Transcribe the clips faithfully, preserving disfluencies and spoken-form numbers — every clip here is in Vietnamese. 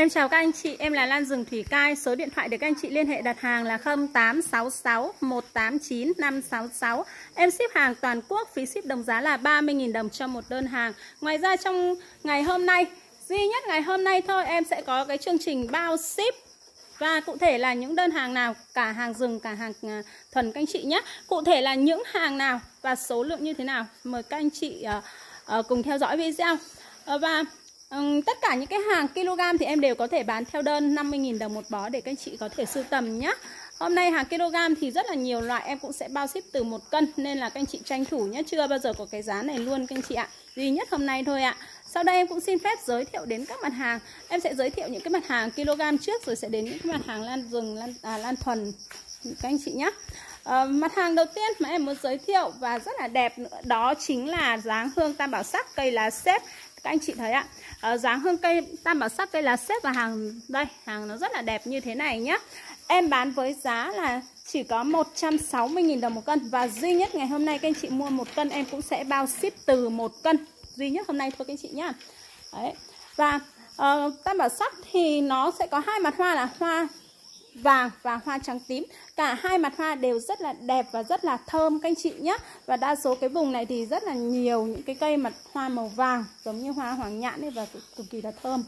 Em chào các anh chị, em là Lan Rừng Thủy Cai. Số điện thoại để các anh chị liên hệ đặt hàng là không tám sáu sáu một tám chín năm sáu sáu. Em ship hàng toàn quốc, phí ship đồng giá là ba mươi nghìn đồng cho một đơn hàng. Ngoài ra trong ngày hôm nay, duy nhất ngày hôm nay thôi, em sẽ có cái chương trình bao ship. Và cụ thể là những đơn hàng nào, cả hàng rừng, cả hàng thuần các anh chị nhé. Cụ thể là những hàng nào và số lượng như thế nào, mời các anh chị uh, uh, cùng theo dõi video. uh, Và um, tất cả những cái hàng kg thì em đều có thể bán theo đơn năm mươi nghìn đồng một bó để các anh chị có thể sưu tầm nhé. Hôm nay hàng kg thì rất là nhiều loại, em cũng sẽ bao ship từ một cân, nên là các anh chị tranh thủ nhé. Chưa bao giờ có cái giá này luôn các anh chị ạ, duy nhất hôm nay thôi ạ. Sau đây em cũng xin phép giới thiệu đến các mặt hàng. Em sẽ giới thiệu những cái mặt hàng kg trước, rồi sẽ đến những cái mặt hàng lan rừng, lan, à, lan thuần các anh chị nhé. à, Mặt hàng đầu tiên mà em muốn giới thiệu và rất là đẹp nữa, đó chính là dáng hương tam bảo sắc cây lá xếp. Các anh chị thấy ạ, à, dáng hương cây tam bảo sắc cây lá xếp và hàng đây, hàng nó rất là đẹp như thế này nhé. Em bán với giá là chỉ có một trăm sáu mươi nghìn đồng một cân. Và duy nhất ngày hôm nay các anh chị mua một cân em cũng sẽ bao ship từ một cân. Duy nhất hôm nay thôi các anh chị nhá. Đấy. Và uh, tam bảo sắc thì nó sẽ có hai mặt hoa là hoa vàng và hoa trắng tím. Cả hai mặt hoa đều rất là đẹp và rất là thơm các anh chị nhé. Và đa số cái vùng này thì rất là nhiều những cái cây mặt hoa màu vàng, giống như hoa hoàng nhãn ấy, và cực, cực kỳ là thơm.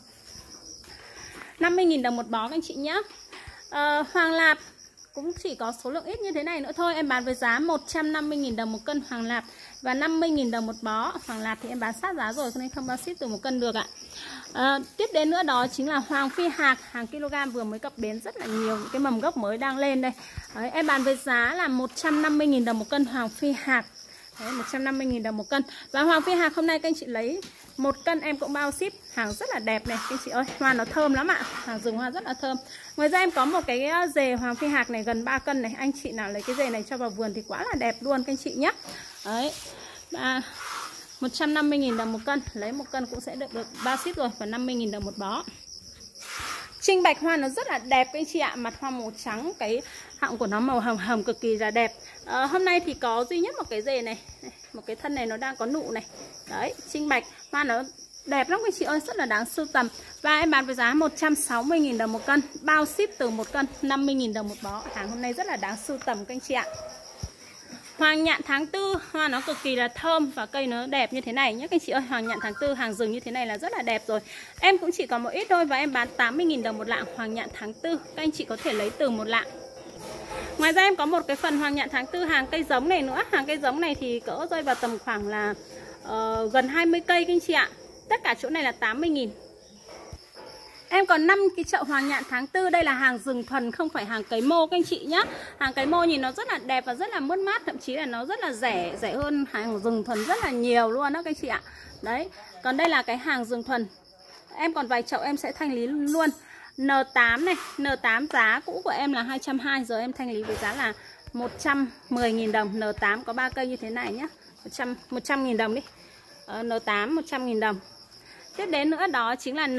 năm mươi nghìn đồng một bó các anh chị nhé. uh, Hoàng lạp cũng chỉ có số lượng ít như thế này nữa thôi. Em bán với giá một trăm năm mươi nghìn đồng một cân hoàng lạp và năm mươi nghìn đồng một bó. Hoàng lạp thì em bán sát giá rồi, cho nên không bao ship từ một cân được ạ. à, Tiếp đến nữa đó chính là hoàng phi hạc. Hàng kg vừa mới cập bến, rất là nhiều những cái mầm gốc mới đang lên đây. Đấy, em bán với giá là một trăm năm mươi nghìn đồng một cân hoàng phi hạc. Đấy, một trăm năm mươi nghìn đồng một cân. Và hoàng phi hạc hôm nay các anh chị lấy một cân em cũng bao ship. Hàng rất là đẹp này các anh chị ơi, hoa nó thơm lắm ạ. Hàng rừng hoa rất là thơm. Ngoài ra em có một cái dề hoàng phi hạc này gần ba cân này. Anh chị nào lấy cái dề này cho vào vườn thì quá là đẹp luôn các anh chị nhé. Đấy. Và một trăm năm mươi nghìn đồng một cân, lấy một cân cũng sẽ được được bao ship rồi, và năm mươi nghìn đồng một bó. Trinh bạch hoa nó rất là đẹp các anh chị ạ, mặt hoa màu trắng, cái họng của nó màu hồng hồng cực kỳ là đẹp. à, Hôm nay thì có duy nhất một cái dề này, một cái thân này nó đang có nụ này. Đấy, trinh bạch hoa nó đẹp lắm các anh chị ơi, rất là đáng sưu tầm. Và em bán với giá một trăm sáu mươi nghìn đồng một cân, bao ship từ một cân, năm mươi nghìn đồng một bó. Hàng hôm nay rất là đáng sưu tầm các anh chị ạ. Hoàng nhạn tháng tư, hoa nó cực kỳ là thơm và cây nó đẹp như thế này nhé các anh chị ơi. Hoàng nhạn tháng tư, hàng rừng như thế này là rất là đẹp rồi. Em cũng chỉ có một ít thôi và em bán tám mươi nghìn đồng một lạng hoàng nhạn tháng tư. Các anh chị có thể lấy từ một lạng. Ngoài ra em có một cái phần hoàng nhạn tháng tư hàng cây giống này nữa. Hàng cây giống này thì cỡ rơi vào tầm khoảng là uh, gần hai mươi cây các anh chị ạ. Tất cả chỗ này là tám mươi nghìn. Em còn năm cái chậu hoàng nhạn tháng tư. Đây là hàng rừng thuần, không phải hàng cấy mô các anh chị nhé. Hàng cấy mô nhìn nó rất là đẹp và rất là mướt mát. Thậm chí là nó rất là rẻ, rẻ hơn hàng rừng thuần rất là nhiều luôn đó các anh chị ạ. Đấy, còn đây là cái hàng rừng thuần. Em còn vài chậu em sẽ thanh lý luôn. N tám này, N tám giá cũ của em là hai trăm hai mươi, giờ em thanh lý với giá là một trăm mười nghìn đồng. N tám có ba cây như thế này nhé, một trăm nghìn đồng đi. N tám một trăm nghìn đồng. Tiếp đến nữa đó chính là N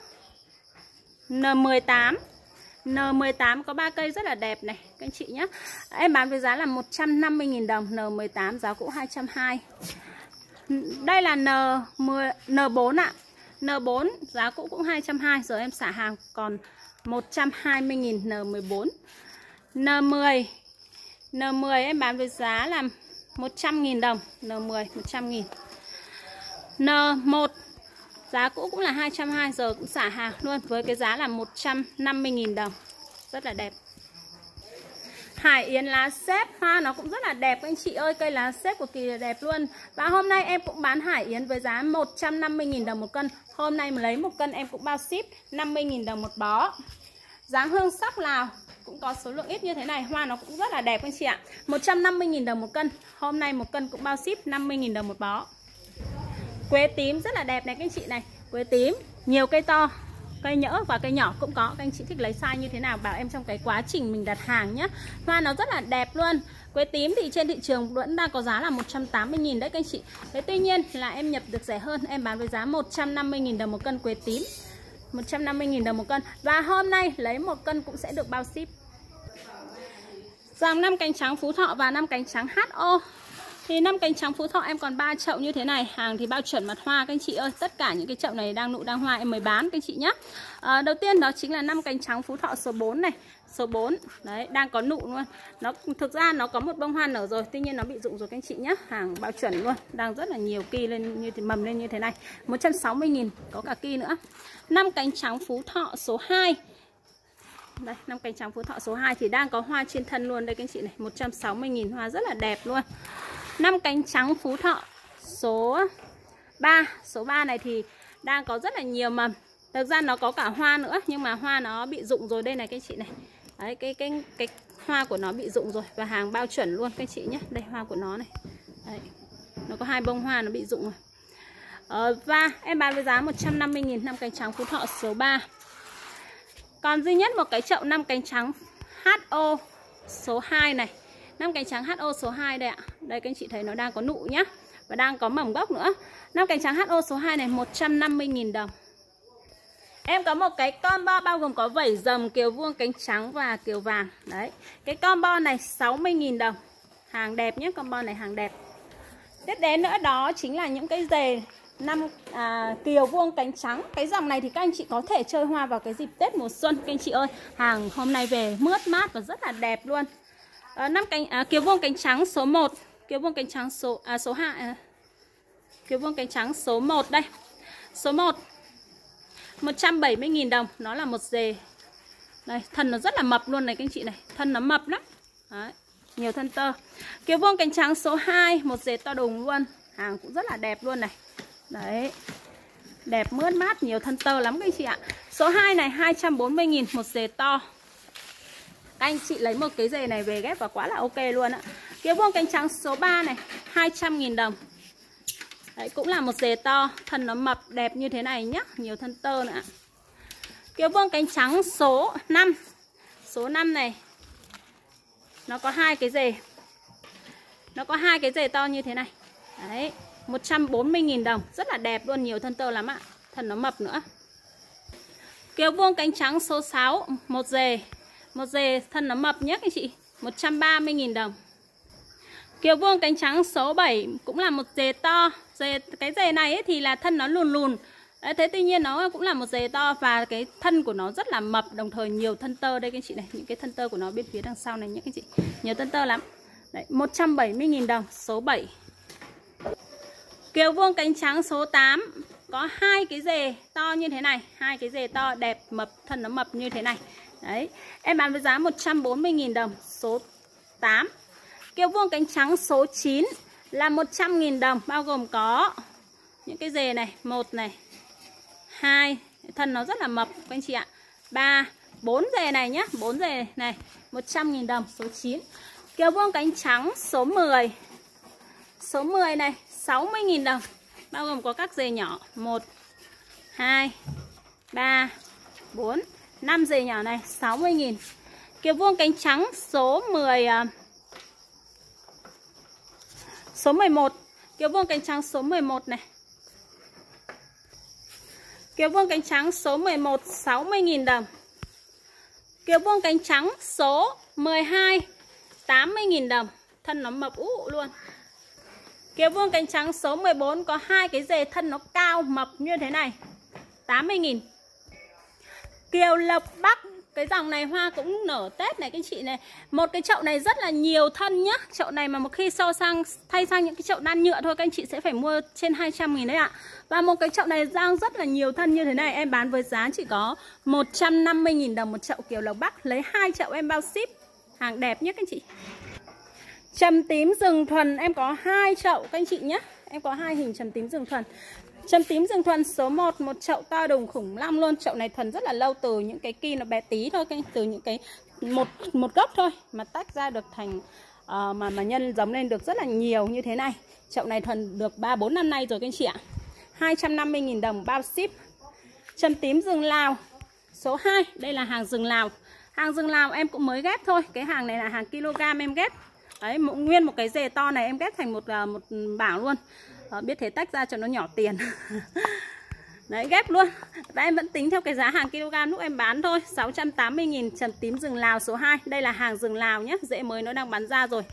N mười tám. N mười tám có ba cây rất là đẹp này các anh chị nhé. Em bán với giá là một trăm năm mươi nghìn đồng. N mười tám giá cũ hai trăm hai mươi. Đây là N mười, N bốn ạ. N bốn giá cũ cũng hai trăm hai mươi, giờ em xả hàng còn một trăm hai mươi nghìn. N mười bốn. N mười. N mười em bán với giá là một trăm nghìn đồng. N mười một trăm nghìn. N một giá cũ cũng là hai trăm hai mươi, giờ cũng xả hàng luôn với cái giá là một trăm năm mươi nghìn đồng. Rất là đẹp. Hải yến lá xếp, hoa nó cũng rất là đẹp các anh chị ơi, cây lá xếp cực kỳ là đẹp luôn. Và hôm nay em cũng bán hải yến với giá một trăm năm mươi nghìn đồng một cân. Hôm nay mà lấy một cân em cũng bao ship năm mươi nghìn đồng một bó. Dáng hương sắc Lào cũng có số lượng ít như thế này, hoa nó cũng rất là đẹp các anh chị ạ. một trăm năm mươi nghìn đồng một cân. Hôm nay một cân cũng bao ship năm mươi nghìn đồng một bó. Quế tím rất là đẹp này các anh chị này. Quế tím, nhiều cây to, cây nhỡ và cây nhỏ cũng có. Các anh chị thích lấy size như thế nào bảo em trong cái quá trình mình đặt hàng nhé. Hoa nó rất là đẹp luôn. Quế tím thì trên thị trường vẫn đang có giá là một trăm tám mươi nghìn đấy các anh chị. Thế tuy nhiên là em nhập được rẻ hơn, em bán với giá một trăm năm mươi nghìn đồng một cân quế tím. một trăm năm mươi nghìn đồng một cân. Và hôm nay lấy một cân cũng sẽ được bao ship. Dòng năm cánh trắng Phú Thọ và năm cánh trắng hát o. Thì năm cánh trắng Phú Thọ em còn ba chậu như thế này. Hàng thì bao chuẩn mặt hoa các anh chị ơi. Tất cả những cái chậu này đang nụ đang hoa em mới bán các anh chị nhé. à, Đầu tiên đó chính là năm cánh trắng Phú Thọ số bốn này. Số bốn, đấy, đang có nụ luôn. Nó thực ra nó có một bông hoa nở rồi, tuy nhiên nó bị rụng rồi các anh chị nhé. Hàng bao chuẩn luôn, đang rất là nhiều kỳ lên như thế, mầm lên như thế này. Một trăm sáu mươi nghìn, có cả kỳ nữa. Năm cánh trắng Phú Thọ số hai. Đây, năm cánh trắng Phú Thọ số hai thì đang có hoa trên thân luôn đây các anh chị này, một trăm sáu mươi nghìn, hoa rất là đẹp luôn. Năm cánh trắng Phú Thọ số ba. Số ba này thì đang có rất là nhiều mầm. Thực ra nó có cả hoa nữa nhưng mà hoa nó bị rụng rồi đây này các chị này. Đấy, cái cái cái hoa của nó bị rụng rồi và hàng bao chuẩn luôn các chị nhé. Đây hoa của nó này. Đấy. Nó có hai bông hoa nó bị rụng rồi. Ờ, và em bán với giá một trăm năm mươi nghìn năm cánh trắng Phú Thọ số ba. Còn duy nhất một cái chậu năm cánh trắng hát o số hai này. Năm cánh trắng hát o số hai đây ạ. Đây các anh chị thấy nó đang có nụ nhá. Và đang có mầm gốc nữa. Năm cánh trắng hát o số hai này một trăm năm mươi nghìn đồng. Em có một cái combo bao gồm có vảy rồng, kiều vuông, cánh trắng và kiều vàng. Đấy. Cái combo này sáu mươi nghìn đồng. Hàng đẹp nhé, combo này hàng đẹp. Tiếp đến nữa đó chính là những cái dề năm à, kiều vuông cánh trắng. Cái dòng này thì các anh chị có thể chơi hoa vào cái dịp Tết mùa xuân các anh chị ơi. Hàng hôm nay về mướt mát và rất là đẹp luôn. à, năm cánh à, kiều vuông cánh trắng số một. Kiều vuông cánh trắng số à, số hai à, kiều vuông cánh trắng số một đây. Số một một trăm bảy mươi nghìn đồng. Nó là một dề. Đây, thân nó rất là mập luôn này các anh chị này. Thân nó mập lắm. Đấy, nhiều thân tơ. Kiều vuông cánh trắng số hai, một dề to đùng luôn. Hàng cũng rất là đẹp luôn này. Đấy, đẹp mướt mát, nhiều thân tơ lắm các anh chị ạ. Số hai này hai trăm bốn mươi nghìn, một dề to. Các anh chị lấy một cái dề này về ghép vào quá là ok luôn ạ. Kiều vuông cánh trắng số ba này hai trăm nghìn đồng. Đấy, cũng là một dề to, thân nó mập đẹp như thế này nhá, nhiều thân tơ nữa. Kiều vuông cánh trắng số năm. Số năm này nó có hai cái dề. Nó có hai cái dề to như thế này. Đấy, một trăm bốn mươi nghìn đồng, rất là đẹp luôn, nhiều thân tơ lắm ạ. Thân nó mập nữa. Kiều vuông cánh trắng số sáu, một dề. Một dề thân nó mập nhất anh chị, một trăm ba mươi nghìn đồng. Kiều vuông cánh trắng số bảy cũng là một dề to. Dề, cái dề này ấy thì là thân nó lùn lùn. Đấy, thế tuy nhiên nó cũng là một dề to và cái thân của nó rất là mập, đồng thời nhiều thân tơ đây các anh chị này. Những cái thân tơ của nó bên phía đằng sau này nhé các anh chị. Nhiều thân tơ lắm. Đấy, một trăm bảy mươi nghìn đồng, số bảy. Kiều vuông cánh trắng số tám có hai cái dề to như thế này, hai cái dề to đẹp mập, thân nó mập như thế này. Đấy, em bán với giá một trăm bốn mươi nghìn đồng, số tám. Kiều vuông cánh trắng số chín là một trăm nghìn đồng, bao gồm có những cái dề này, một này, hai, thân nó rất là mập các anh chị ạ. ba, bốn dề này nhá, bốn dề này, một trăm nghìn đồng, số chín. Kiều vuông cánh trắng số mười. Số mười này sáu mươi nghìn đồng, bao gồm có các dề nhỏ, một, hai, ba, bốn, năm dề nhỏ này, sáu mươi nghìn. Kiều vuông cánh trắng số mười. Số mười một. Kiều vuông cánh trắng số mười một này. Kiều vuông cánh trắng số mười một, sáu mươi nghìn đồng. Kiều vuông cánh trắng số mười hai, tám mươi nghìn đồng. Thân nó mập ú luôn. Kiều vuông cánh trắng số mười bốn có hai cái dề thân nó cao mập như thế này, tám mươi nghìn. Kiều Lộc Bắc, cái dòng này hoa cũng nở Tết này các chị này. Một cái chậu này rất là nhiều thân nhá. Chậu này mà một khi so sang thay sang những cái chậu đan nhựa thôi, các anh chị sẽ phải mua trên hai trăm nghìn đấy ạ. Và một cái chậu này đang rất là nhiều thân như thế này, em bán với giá chỉ có một trăm năm mươi nghìn đồng một chậu Kiều Lộc Bắc. Lấy hai chậu em bao ship. Hàng đẹp nhất các anh chị. Trầm tím rừng thuần em có hai chậu các anh chị nhé. Em có hai hình trầm tím rừng thuần. Trầm tím rừng thuần số một, một chậu to đùng khủng long luôn. Chậu này thuần rất là lâu, từ những cái ki nó bé tí thôi, từ những cái một một gốc thôi mà tách ra được thành uh, mà mà nhân giống lên được rất là nhiều như thế này. Chậu này thuần được ba bốn năm nay rồi các anh chị ạ. hai trăm năm mươi nghìn đồng bao ship. Trầm tím rừng Lào số hai, đây là hàng rừng Lào. Hàng rừng Lào em cũng mới ghép thôi. Cái hàng này là hàng kg em ghép. Đấy, một, nguyên một cái dề to này em ghép thành một một bảng luôn. Đó, biết thế tách ra cho nó nhỏ tiền. Đấy, ghép luôn. Và em vẫn tính theo cái giá hàng kg lúc em bán thôi. Sáu trăm tám mươi nghìn trầm tím rừng Lào số hai. Đây là hàng rừng Lào nhé. Rễ mới nó đang bán ra rồi.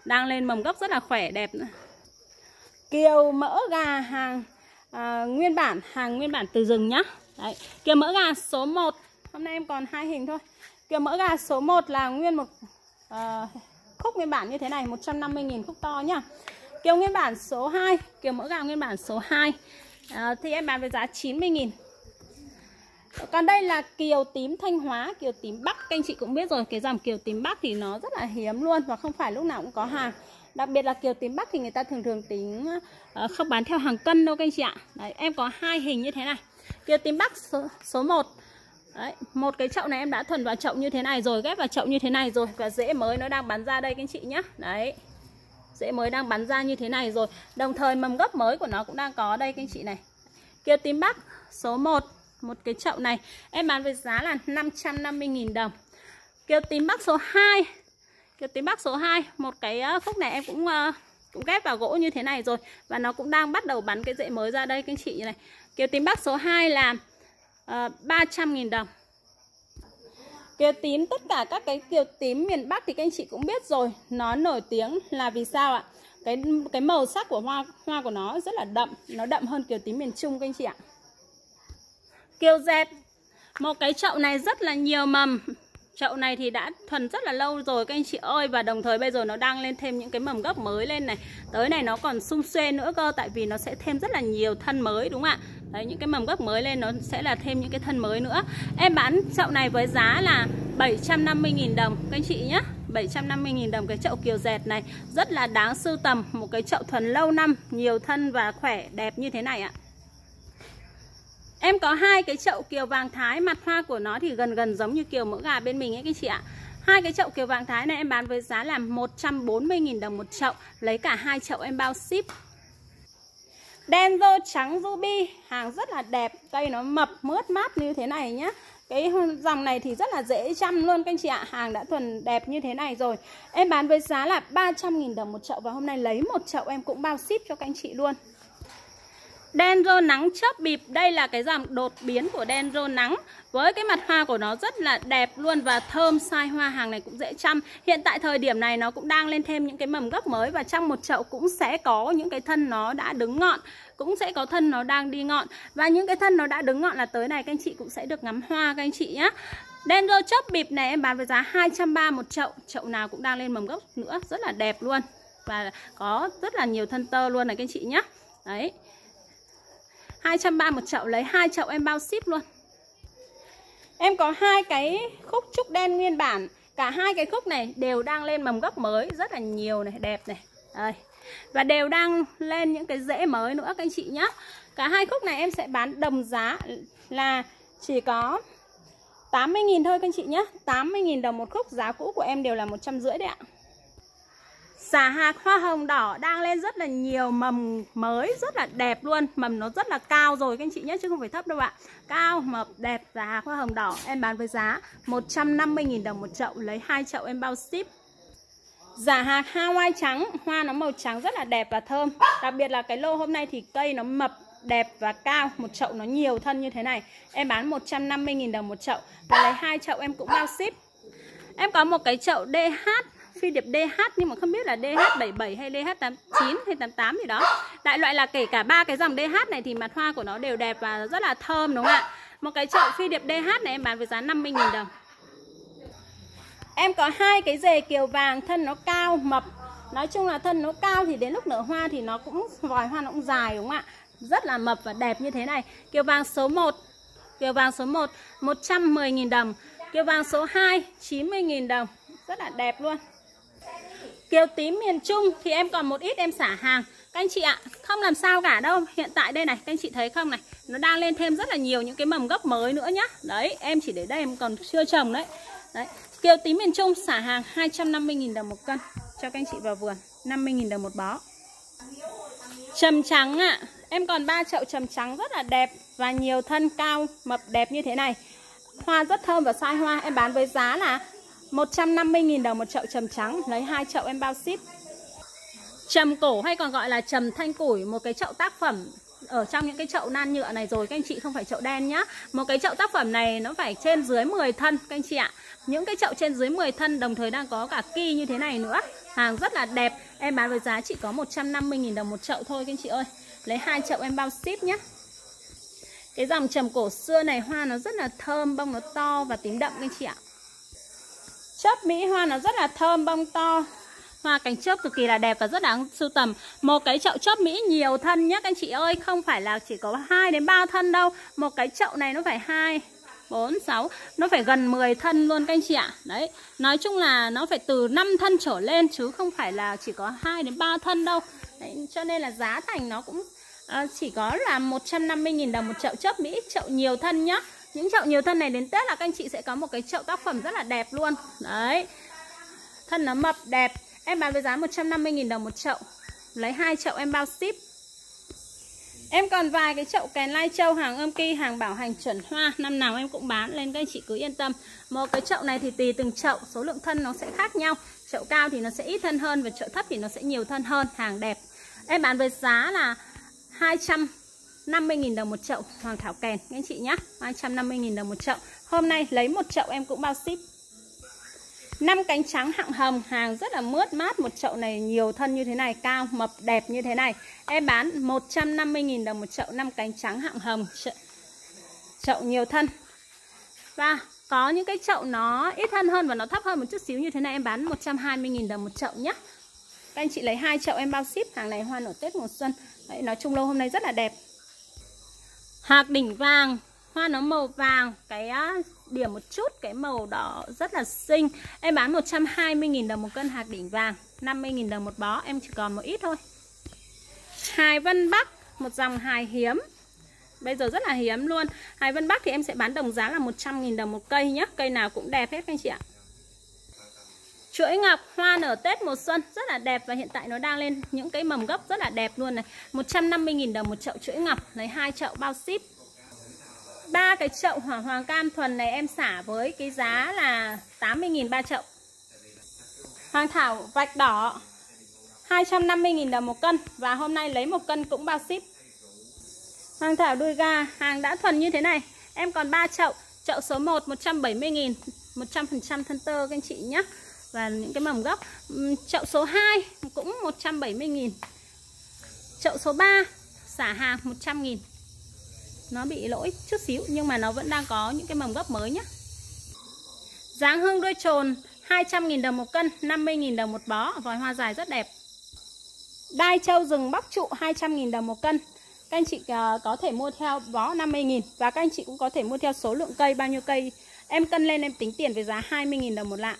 đang lên mầm gốc rất là khỏe đẹp nữa. Kiều mỡ gà hàng à, nguyên bản, hàng nguyên bản từ rừng nhá. Đấy, kiều mỡ gà số một. Hôm nay em còn hai hình thôi. Kiều mỡ gà số một là nguyên một uh, khúc nguyên bản như thế này, một trăm năm mươi nghìn khúc to nhá. Kiều nguyên bản số hai, kiều mỡ gà nguyên bản số hai à, thì em bán với giá chín mươi nghìn. Còn đây là kiều tím Thanh Hóa, kiều tím Bắc. Các anh chị cũng biết rồi, cái dòng kiều tím Bắc thì nó rất là hiếm luôn và không phải lúc nào cũng có hàng. Đặc biệt là kiều tím Bắc thì người ta thường thường tính uh, không bán theo hàng cân đâu các anh chị ạ. Đấy, em có hai hình như thế này. Kiều tím Bắc số, số một. Đấy, một cái chậu này em đã thuần vào chậu như thế này rồi, ghép vào chậu như thế này rồi. Và rễ mới nó đang bắn ra đây các anh chị nhé. Đấy, rễ mới đang bắn ra như thế này rồi. Đồng thời mầm gốc mới của nó cũng đang có đây các anh chị này. Kiều tím Bắc số một, một cái chậu này em bán với giá là năm trăm năm mươi nghìn đồng. Kiều tím Bắc số hai, kiều tím Bắc số hai, một cái khúc này em cũng uh, cũng ghép vào gỗ như thế này rồi. Và nó cũng đang bắt đầu bắn cái rễ mới ra đây các anh chị này. Kiều tím Bắc số hai là uh, ba trăm nghìn đồng. Kiều tím, tất cả các cái kiều tím miền Bắc thì các anh chị cũng biết rồi, nó nổi tiếng là vì sao ạ? Cái cái màu sắc của hoa hoa của nó rất là đậm, nó đậm hơn kiều tím miền Trung các anh chị ạ. Kiều dẹt, một cái chậu này rất là nhiều mầm. Chậu này thì đã thuần rất là lâu rồi các anh chị ơi. Và đồng thời bây giờ nó đang lên thêm những cái mầm gốc mới lên này. Tới này nó còn sum xuê nữa cơ. Tại vì nó sẽ thêm rất là nhiều thân mới đúng không ạ? Đấy, những cái mầm gốc mới lên nó sẽ là thêm những cái thân mới nữa. Em bán chậu này với giá là bảy trăm năm mươi nghìn đồng các anh chị nhé. bảy trăm năm mươi nghìn đồng cái chậu kiều dẹt này. Rất là đáng sưu tầm. Một cái chậu thuần lâu năm, nhiều thân và khỏe đẹp như thế này ạ. Em có hai cái chậu kiều vàng Thái, mặt hoa của nó thì gần gần giống như kiều mỡ gà bên mình ấy các chị ạ. Hai cái chậu kiều vàng Thái này em bán với giá là một trăm bốn mươi nghìn đồng một chậu. Lấy cả hai chậu em bao ship. Đen rô trắng ruby, hàng rất là đẹp, cây nó mập mướt mát như thế này nhá. Cái dòng này thì rất là dễ chăm luôn các anh chị ạ. Hàng đã thuần đẹp như thế này rồi. Em bán với giá là ba trăm nghìn đồng một chậu. Và hôm nay lấy một chậu em cũng bao ship cho các anh chị luôn. Đen rô nắng chớp bịp, đây là cái dòng đột biến của đen rô nắng. Với cái mặt hoa của nó rất là đẹp luôn và thơm, sai hoa, hàng này cũng dễ chăm. Hiện tại thời điểm này nó cũng đang lên thêm những cái mầm gốc mới. Và trong một chậu cũng sẽ có những cái thân nó đã đứng ngọn, cũng sẽ có thân nó đang đi ngọn. Và những cái thân nó đã đứng ngọn là tới này các anh chị cũng sẽ được ngắm hoa các anh chị nhé. Đen rô chớp bịp này em bán với giá hai trăm ba mươi một chậu. Chậu nào cũng đang lên mầm gốc nữa, rất là đẹp luôn. Và có rất là nhiều thân tơ luôn này các anh chị nhé. Đấy, hai trăm ba mươi một chậu, lấy hai chậu em bao ship luôn. Em có hai cái khúc trúc đen nguyên bản. Cả hai cái khúc này đều đang lên mầm gốc mới, rất là nhiều này, đẹp này. Đây. Và đều đang lên những cái rễ mới nữa các anh chị nhé. Cả hai khúc này em sẽ bán đồng giá là chỉ có tám mươi nghìn thôi các anh chị nhé. tám mươi nghìn đồng một khúc, giá cũ của em đều là một trăm rưỡi đấy ạ. Xà hạc hoa hồng đỏ đang lên rất là nhiều mầm mới, rất là đẹp luôn. Mầm nó rất là cao rồi các anh chị nhé, chứ không phải thấp đâu ạ. Cao, mập, đẹp, xà hạc hoa hồng đỏ em bán với giá một trăm năm mươi nghìn đồng một chậu. Lấy hai chậu em bao ship. Giả hạc Hawaii trắng, hoa nó màu trắng rất là đẹp và thơm. Đặc biệt là cái lô hôm nay thì cây nó mập, đẹp và cao. Một chậu nó nhiều thân như thế này. Em bán một trăm năm mươi nghìn đồng một chậu. Và lấy hai chậu em cũng bao ship. Em có một cái chậu đê hát, phi điệp đê hát nhưng mà không biết là đê hát bảy bảy hay đê hát tám chín hay tám tám gì đó. Đại loại là kể cả ba cái dòng đê hát này thì mặt hoa của nó đều đẹp và rất là thơm đúng không ạ? Một cái chậu phi điệp đê hát này em bán với giá năm mươi nghìn đồng. Em có hai cái rề kiều vàng, thân nó cao, mập. Nói chung là thân nó cao thì đến lúc nở hoa thì nó cũng, vòi hoa nó cũng dài đúng không ạ? Rất là mập và đẹp như thế này. Kiều vàng số một, kiều vàng số một, một trăm mười nghìn đồng. Kiều vàng số hai, chín mươi nghìn đồng. Rất là đẹp luôn. Kiều tím miền Trung thì em còn một ít em xả hàng. Các anh chị ạ, không làm sao cả đâu. Hiện tại đây này, các anh chị thấy không này, nó đang lên thêm rất là nhiều những cái mầm gốc mới nữa nhá. Đấy, em chỉ để đây em còn chưa trồng đấy. Đấy, kiều tím miền Trung xả hàng hai trăm năm mươi nghìn đồng một cân cho các anh chị vào vườn, năm mươi nghìn đồng một bó. Trầm trắng ạ, à, em còn ba chậu trầm trắng rất là đẹp và nhiều thân cao, mập đẹp như thế này. Hoa rất thơm và sai hoa, em bán với giá là một trăm năm mươi nghìn đồng một chậu trầm trắng, lấy hai chậu em bao ship. Trầm cổ hay còn gọi là trầm thanh củi, một cái chậu tác phẩm ở trong những cái chậu nan nhựa này rồi các anh chị, không phải chậu đen nhá. Một cái chậu tác phẩm này nó phải trên dưới mười thân các anh chị ạ. Những cái chậu trên dưới mười thân đồng thời đang có cả ki như thế này nữa. Hàng rất là đẹp. Em bán với giá chỉ có một trăm năm mươi nghìn đồng một chậu thôi các anh chị ơi. Lấy hai chậu em bao ship nhé. Cái dòng trầm cổ xưa này hoa nó rất là thơm, bông nó to và tím đậm các anh chị ạ. Chớp Mỹ hoa nó rất là thơm, bông to. Hoa cánh chớp cực kỳ là đẹp và rất đáng sưu tầm. Một cái chậu chớp Mỹ nhiều thân nhé các anh chị ơi. Không phải là chỉ có hai đến ba thân đâu. Một cái chậu này nó phải hai, bốn, sáu, nó phải gần mười thân luôn các anh chị ạ. Đấy, nói chung là nó phải từ năm thân trở lên chứ không phải là chỉ có hai đến ba thân đâu. Đấy, cho nên là giá thành nó cũng à, chỉ có là một trăm năm mươi nghìn đồng một chậu chớp Mỹ, chậu nhiều thân nhá. Những chậu nhiều thân này đến Tết là các anh chị sẽ có một cái chậu tác phẩm rất là đẹp luôn. Đấy, thân nó mập đẹp. Em bán với giá một trăm năm mươi nghìn đồng một chậu. Lấy hai chậu em bao ship. Em còn vài cái chậu kèn lai châu, hàng âm ki, hàng bảo hành chuẩn hoa. Năm nào em cũng bán lên các anh chị cứ yên tâm. Một cái chậu này thì tùy từng chậu, số lượng thân nó sẽ khác nhau. Chậu cao thì nó sẽ ít thân hơn và chậu thấp thì nó sẽ nhiều thân hơn. Hàng đẹp. Em bán với giá là hai trăm năm mươi nghìn đồng một chậu hoàng thảo kèn các anh chị nhé. Hai trăm năm mươi nghìn đồng một chậu. Hôm nay lấy một chậu em cũng bao ship. Năm cánh trắng hạng hồng, hàng rất là mướt mát. Một chậu này nhiều thân như thế này, cao, mập, đẹp như thế này. Em bán một trăm năm mươi nghìn đồng một chậu năm cánh trắng hạng hồng. Chậu nhiều thân. Và có những cái chậu nó ít thân hơn và nó thấp hơn một chút xíu như thế này. Em bán một trăm hai mươi nghìn đồng một chậu nhé. Các anh chị lấy hai chậu em bao ship. Hàng này hoa nở Tết mùa xuân. Đấy, nói chung lô hôm nay rất là đẹp. Hạc đỉnh vàng, hoa nó màu vàng, cái điểm một chút cái màu đỏ rất là xinh. Em bán một trăm hai mươi nghìn đồng một cân hạc đỉnh vàng, năm mươi nghìn đồng một bó, em chỉ còn một ít thôi. Hài Vân Bắc, một dòng hài hiếm. Bây giờ rất là hiếm luôn. Hài Vân Bắc thì em sẽ bán đồng giá là một trăm nghìn đồng một cây nhé. Cây nào cũng đẹp hết các anh chị ạ. Chuỗi ngọc, hoa nở Tết mùa xuân rất là đẹp và hiện tại nó đang lên những cái mầm gốc rất là đẹp luôn này. một trăm năm mươi nghìn đồng một chậu chuỗi ngọc, lấy hai chậu bao ship. Ba cái chậu hỏa hoàng cam thuần này em xả với cái giá là tám mươi nghìn ba chậu. Hoàng thảo vạch đỏ hai trăm năm mươi nghìn đồng một cân và hôm nay lấy một cân cũng bao ship. Hoàng thảo đuôi gà, hàng đã thuần như thế này. Em còn ba chậu. Chậu số một một trăm bảy mươi nghìn, một trăm phần trăm thân tơ các anh chị nhé. Và những cái mầm gốc. Chậu số hai cũng một trăm bảy mươi nghìn. Chậu số ba xả hàng một trăm nghìn. Nó bị lỗi chút xíu nhưng mà nó vẫn đang có những cái mầm gốc mới nhé. Dáng hương đuôi trồn hai trăm nghìn đồng một cân, năm mươi nghìn đồng một bó, vòi hoa dài rất đẹp. Đai châu rừng bóc trụ hai trăm nghìn đồng một cân. Các anh chị uh, có thể mua theo bó năm mươi nghìn và các anh chị cũng có thể mua theo số lượng cây, bao nhiêu cây. Em cân lên em tính tiền với giá hai mươi nghìn đồng một lạng.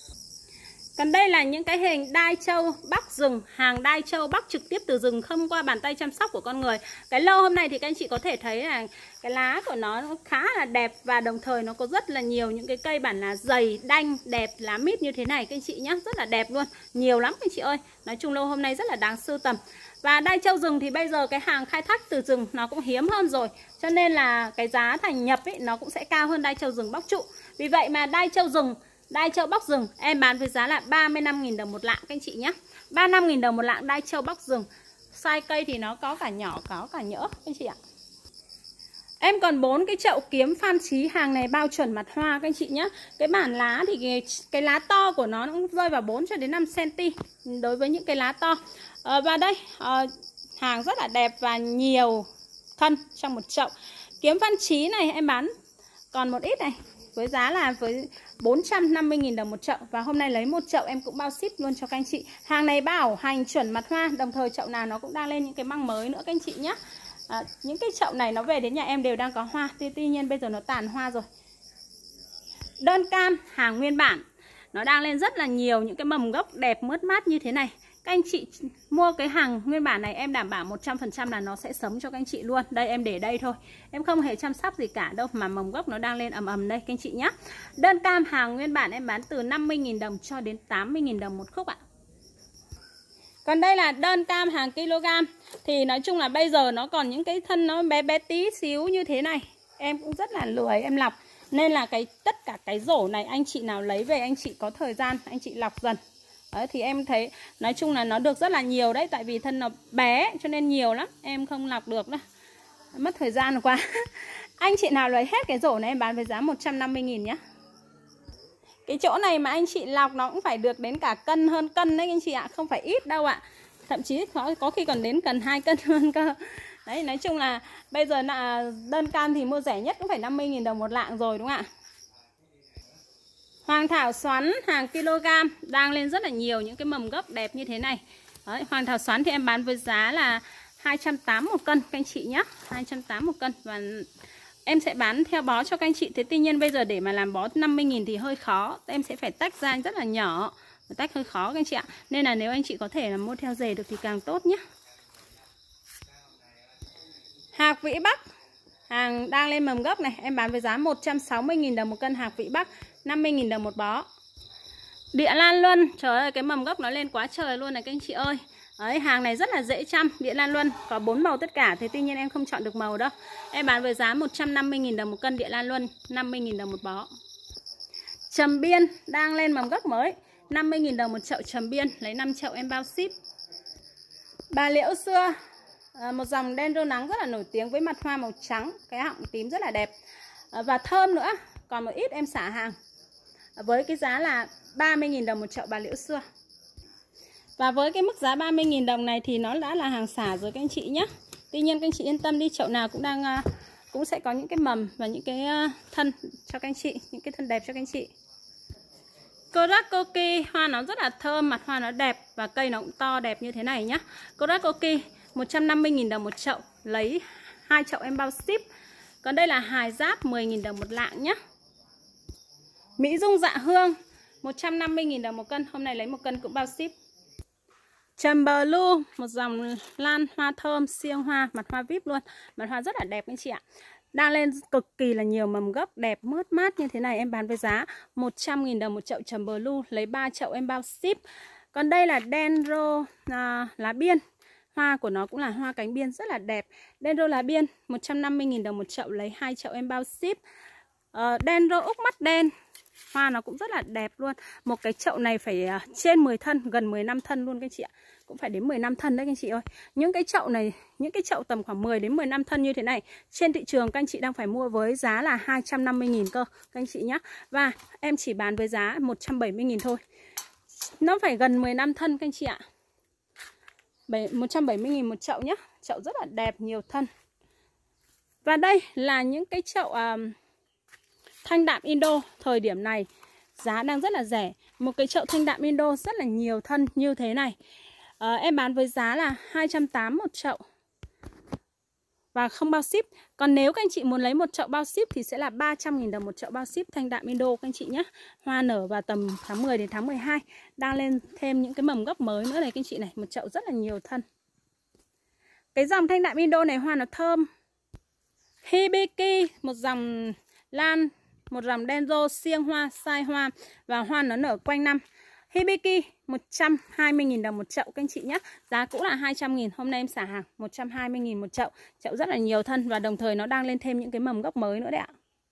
Còn đây là những cái hình đai châu bắc rừng, hàng đai châu bắc trực tiếp từ rừng, không qua bàn tay chăm sóc của con người. Cái lô hôm nay thì các anh chị có thể thấy là cái lá của nó khá là đẹp và đồng thời nó có rất là nhiều những cái cây bản lá dày, đanh, đẹp, lá mít như thế này các anh chị nhé, rất là đẹp luôn, nhiều lắm các anh chị ơi. Nói chung lô hôm nay rất là đáng sưu tầm. Và đai châu rừng thì bây giờ cái hàng khai thác từ rừng nó cũng hiếm hơn rồi, cho nên là cái giá thành nhập ấy nó cũng sẽ cao hơn đai châu rừng bóc trụ. Vì vậy mà đai châu rừng, đai châu bóc rừng em bán với giá là ba mươi lăm nghìn đồng một lạng các anh chị nhé. ba mươi lăm nghìn đồng một lạng đai châu bóc rừng. Size cây thì nó có cả nhỏ, có cả nhỡ các anh chị ạ. Em còn bốn cái chậu kiếm Phan Chí, hàng này bao chuẩn mặt hoa các anh chị nhé. Cái bản lá thì cái, cái lá to của nó cũng rơi vào bốn cho đến năm xăng-ti-mét đối với những cái lá to. À, và đây à, hàng rất là đẹp và nhiều thân trong một chậu. Kiếm Phan Chí này em bán còn một ít này với giá là với bốn trăm năm mươi nghìn đồng một chậu. Và hôm nay lấy một chậu em cũng bao ship luôn cho các anh chị. Hàng này bảo hành chuẩn mặt hoa, đồng thời chậu nào nó cũng đang lên những cái măng mới nữa các anh chị nhé. À, những cái chậu này nó về đến nhà em đều đang có hoa, tuy, tuy nhiên bây giờ nó tàn hoa rồi. Đơn cam, hàng nguyên bản, nó đang lên rất là nhiều những cái mầm gốc đẹp mướt mát như thế này. Các anh chị mua cái hàng nguyên bản này em đảm bảo một trăm phần trăm là nó sẽ sống cho các anh chị luôn. Đây em để đây thôi, em không hề chăm sóc gì cả đâu, mà mầm gốc nó đang lên ầm ầm đây các anh chị nhé. Đơn cam hàng nguyên bản em bán từ năm mươi nghìn đồng cho đến tám mươi nghìn đồng một khúc ạ. Còn đây là đơn cam hàng kg. Thì nói chung là bây giờ nó còn những cái thân nó bé bé tí xíu như thế này. Em cũng rất là lười em lọc. Nên là cái tất cả cái rổ này anh chị nào lấy về anh chị có thời gian anh chị lọc dần. Đấy, thì em thấy nói chung là nó được rất là nhiều đấy. Tại vì thân nó bé cho nên nhiều lắm, em không lọc được đâu, mất thời gian quá. Anh chị nào lấy hết cái rổ này em bán với giá một trăm năm mươi nghìn nhá. Cái chỗ này mà anh chị lọc nó cũng phải được đến cả cân, hơn cân đấy anh chị ạ, không phải ít đâu ạ. Thậm chí có, có khi còn đến gần hai cân hơn cơ. Đấy, nói chung là bây giờ là đơn can thì mua rẻ nhất cũng phải năm mươi nghìn đồng một lạng rồi đúng không ạ? Hoàng thảo xoắn hàng kg đang lên rất là nhiều những cái mầm gốc đẹp như thế này. Đấy, hoàng thảo xoắn thì em bán với giá là hai trăm tám mươi một cân các anh chị nhé, hai trăm tám mươi một cân. Và em sẽ bán theo bó cho các anh chị. Thế tuy nhiên bây giờ để mà làm bó năm mươi nghìn thì hơi khó. Em sẽ phải tách ra rất là nhỏ, tách hơi khó các anh chị ạ. Nên là nếu anh chị có thể là mua theo rể được thì càng tốt nhé. Hạc Vĩ Bắc hàng đang lên mầm gốc này, em bán với giá một trăm sáu mươi nghìn đồng một cân hạc Vĩ Bắc, năm mươi nghìn đồng một bó. Địa Lan Luân, trời ơi cái mầm gốc nó lên quá trời luôn này các anh chị ơi. Đấy, hàng này rất là dễ chăm. Địa Lan Luân có bốn màu tất cả. Thế tuy nhiên em không chọn được màu đâu. Em bán với giá một trăm năm mươi nghìn đồng một cân Địa Lan Luân, năm mươi nghìn đồng một bó. Trầm Biên đang lên mầm gốc mới, năm mươi nghìn đồng một chậu Trầm Biên, lấy năm chậu em bao ship. Bà Liễu Xưa, một dòng Dendro nắng rất là nổi tiếng với mặt hoa màu trắng, cái họng tím rất là đẹp và thơm nữa. Còn một ít em xả hàng với cái giá là ba mươi nghìn đồng một chậu Bà Liễu Xưa. Và với cái mức giá ba mươi nghìn đồng này thì nó đã là hàng xả rồi các anh chị nhé. Tuy nhiên các anh chị yên tâm đi, chậu nào cũng đang cũng sẽ có những cái mầm và những cái thân cho các anh chị, những cái thân đẹp cho các anh chị. Korak Koki, hoa nó rất là thơm, mặt hoa nó đẹp và cây nó cũng to đẹp như thế này nhá. Korak Koki một trăm năm mươi nghìn đồng một chậu, lấy hai chậu em bao ship. Còn đây là hài giáp mười nghìn đồng một lạng nhá. Mỹ Dung Dạ Hương một trăm năm mươi nghìn đồng một cân, hôm nay lấy một cân cũng bao ship. Trầm Blue, một dòng lan hoa thơm siêu hoa, mặt hoa vip luôn, mặt hoa rất là đẹp anh chị ạ. Đang lên cực kỳ là nhiều mầm gốc đẹp mướt mát như thế này, em bán với giá một trăm nghìn đồng một chậu Trầm Blue, lấy ba chậu em bao ship. Còn đây là Dendro à, lá biên, hoa của nó cũng là hoa cánh biên rất là đẹp. Dendro lá biên một trăm năm mươi nghìn đồng một chậu, lấy hai chậu em bao ship. uh, Dendro Úc mắt đen, hoa nó cũng rất là đẹp luôn. Một cái chậu này phải uh, trên mười thân, gần mười lăm thân luôn các chị ạ. Cũng phải đến mười lăm thân đấy các anh chị ơi. Những cái chậu này, những cái chậu tầm khoảng mười đến mười lăm thân như thế này trên thị trường các anh chị đang phải mua với giá là hai trăm năm mươi nghìn cơ các anh chị nhé. Và em chỉ bán với giá một trăm bảy mươi nghìn thôi. Nó phải gần mười lăm thân các anh chị ạ. một trăm bảy mươi nghìn một chậu nhé. Chậu rất là đẹp, nhiều thân. Và đây là những cái chậu uh, thanh đạm Indo. Thời điểm này giá đang rất là rẻ. Một cái chậu thanh đạm Indo rất là nhiều thân như thế này, à, em bán với giá là hai trăm tám mươi một chậu và không bao ship. Còn nếu các anh chị muốn lấy một chậu bao ship thì sẽ là ba trăm nghìn đồng một chậu bao ship thanh đạm Indo các anh chị nhé. Hoa nở vào tầm tháng mười đến tháng mười hai. Đang lên thêm những cái mầm gốc mới nữa này các anh chị này. Một chậu rất là nhiều thân. Cái dòng thanh đạm Indo này hoa nó thơm. Hibiki, một dòng lan, một dòng Dendro siêng hoa, sai hoa và hoa nó nở quanh năm. Hibiki một trăm hai mươi nghìn đồng một chậu các anh chị nhé. Giá cũng là hai trăm nghìn, hôm nay em xả hàng một trăm hai mươi nghìn một chậu. Chậu rất là nhiều thân và đồng thời nó đang lên thêm những cái mầm gốc mới nữa đấy ạ.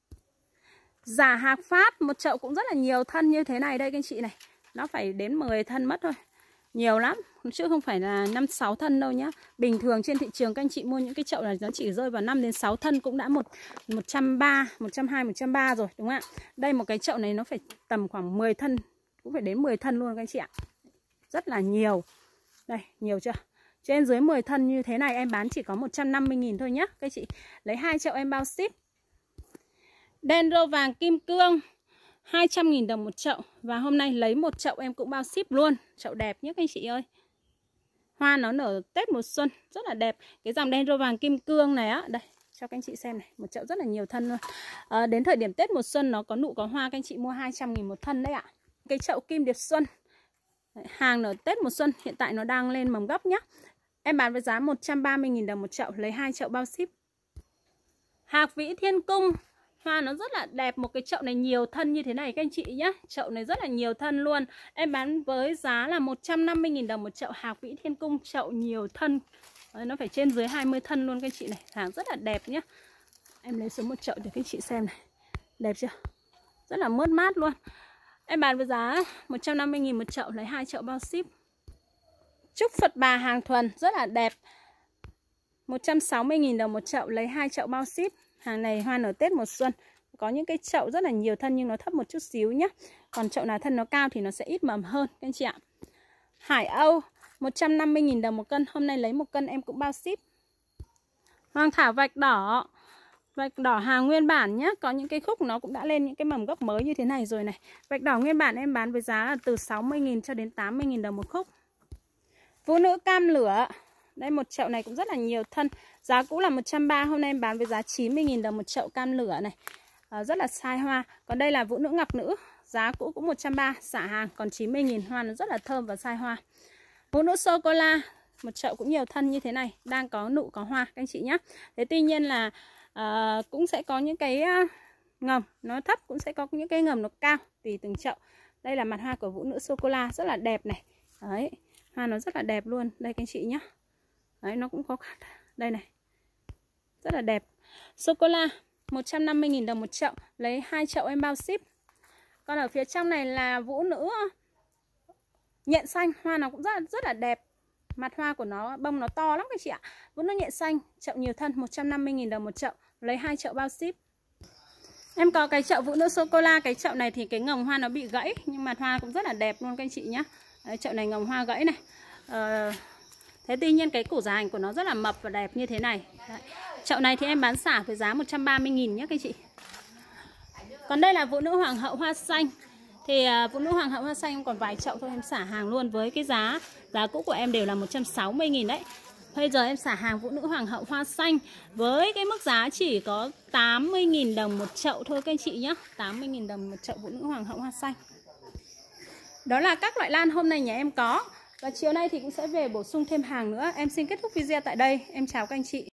Giả hạc Pháp, một chậu cũng rất là nhiều thân như thế này đây các anh chị này. Nó phải đến mười thân mất thôi. Nhiều lắm, chứ không phải là năm sáu thân đâu nhá. Bình thường trên thị trường các anh chị mua những cái chậu này nó chỉ rơi vào năm đến sáu thân cũng đã một một trăm ba mươi, một trăm hai mươi, một trăm ba mươi rồi đúng không ạ? Đây một cái chậu này nó phải tầm khoảng mười thân, cũng phải đến mười thân luôn các anh chị ạ. Rất là nhiều. Đây, nhiều chưa? Trên dưới mười thân như thế này em bán chỉ có một trăm năm mươi nghìn thôi nhá các anh chị. Lấy hai chậu em bao ship. Dendro vàng kim cương hai trăm nghìn đồng một chậu. Và hôm nay lấy một chậu em cũng bao ship luôn. Chậu đẹp nhé các anh chị ơi. Hoa nó nở Tết mùa xuân rất là đẹp. Cái dòng Dendro vàng kim cương này á, đây cho các anh chị xem này, một chậu rất là nhiều thân luôn. à, Đến thời điểm Tết mùa xuân nó có nụ có hoa, các anh chị mua hai trăm nghìn một thân đấy ạ. Cái chậu kim điệp xuân, hàng nở Tết mùa xuân, hiện tại nó đang lên mầm gốc nhá. Em bán với giá một trăm ba mươi nghìn đồng một chậu, lấy hai chậu bao ship. Hạc Vĩ Thiên Cung, hoa nó rất là đẹp. Một cái chậu này nhiều thân như thế này các anh chị nhé. Chậu này rất là nhiều thân luôn. Em bán với giá là một trăm năm mươi nghìn đồng một chậu Hạc Vĩ Thiên Cung. Chậu nhiều thân, nó phải trên dưới hai mươi thân luôn các anh chị này. Hàng rất là đẹp nhé. Em lấy xuống một chậu để các anh chị xem này. Đẹp chưa? Rất là mướt mát luôn. Em bán với giá một trăm năm mươi nghìn một chậu, lấy hai chậu bao ship. Trúc Phật Bà hàng thuần rất là đẹp, một trăm sáu mươi nghìn đồng một chậu, lấy hai chậu bao ship. Hàng này hoa nở Tết mùa xuân. Có những cái chậu rất là nhiều thân nhưng nó thấp một chút xíu nhé. Còn chậu nào thân nó cao thì nó sẽ ít mầm hơn các anh chị ạ. Hải Âu một trăm năm mươi nghìn đồng một cân. Hôm nay lấy một cân em cũng bao ship. Hoàng thảo vạch đỏ, vạch đỏ hàng nguyên bản nhé. Có những cái khúc nó cũng đã lên những cái mầm gốc mới như thế này rồi này. Vạch đỏ nguyên bản em bán với giá là từ sáu mươi nghìn cho đến tám mươi nghìn đồng một khúc. Vũ nữ cam lửa. Đây một chậu này cũng rất là nhiều thân. Giá cũ là một trăm ba mươi, hôm nay em bán với giá chín mươi nghìn đồng một chậu cam lửa này. À, rất là sai hoa. Còn đây là vũ nữ ngọc nữ, giá cũ cũng một trăm ba mươi, xả hàng còn chín mươi nghìn, hoa nó rất là thơm và sai hoa. Vũ nữ sô cô la, một chậu cũng nhiều thân như thế này, đang có nụ có hoa các anh chị nhé. Thế tuy nhiên là à, cũng sẽ có những cái ngầm nó thấp, cũng sẽ có những cái ngầm nó cao tùy từng chậu. Đây là mặt hoa của vũ nữ sô cô la rất là đẹp này. Đấy, hoa nó rất là đẹp luôn. Đây các anh chị nhé. Đấy, nó cũng có đây này, rất là đẹp. Sô cô la một trăm năm mươi nghìn đồng một chậu, lấy hai chậu em bao ship. Còn ở phía trong này là vũ nữ nhện xanh, hoa nó cũng rất, rất là đẹp. Mặt hoa của nó, bông nó to lắm các chị ạ. Vũ nữ nhện xanh, chậu nhiều thân, một trăm năm mươi nghìn đồng một chậu, lấy hai chậu bao ship. Em có cái chậu vũ nữ sô cô la, cái chậu này thì cái ngồng hoa nó bị gãy, nhưng mặt hoa cũng rất là đẹp luôn các anh chị nhé. Đấy, chậu này ngồng hoa gãy này. Ờ, thế tuy nhiên cái củ giá hành của nó rất là mập và đẹp như thế này. Đấy. Chậu này thì em bán xả với giá một trăm ba mươi nghìn nhé các chị. Còn đây là vũ nữ hoàng hậu hoa xanh. Thì uh, vũ nữ hoàng hậu hoa xanh em còn vài chậu thôi, em xả hàng luôn với cái giá giá cũ của em đều là một trăm sáu mươi nghìn đấy. Bây giờ em xả hàng vũ nữ hoàng hậu hoa xanh với cái mức giá chỉ có tám mươi nghìn đồng một chậu thôi các anh chị nhé. tám mươi nghìn đồng một chậu vũ nữ hoàng hậu hoa xanh. Đó là các loại lan hôm nay nhà em có. Và chiều nay thì cũng sẽ về bổ sung thêm hàng nữa. Em xin kết thúc video tại đây. Em chào các anh chị.